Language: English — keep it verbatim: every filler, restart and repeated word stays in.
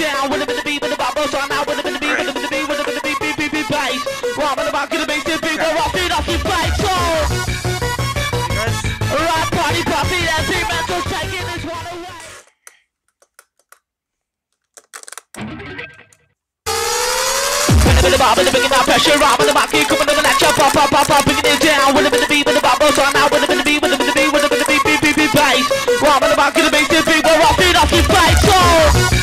down with a bit of beat with the bubble, so I'm out with a bit of beat with a bit of beat with a bit of beat beat beat beat bass. Right, when the back of the bass, the beat, we're off it off your face, so. Right, party, party, that's it, man, so taking this one away. When the bit of bob and the bringing that pressure, right, when the back, you coming to the lecture, pop, pop, pop, pop, bringing it down with a bit of beat with the bubble, so I'm out with a bit of beat with a bit of beat with a bit of beat beat beat beat bass. Right, when the back of the bass, the beat, we're off it off your face, so.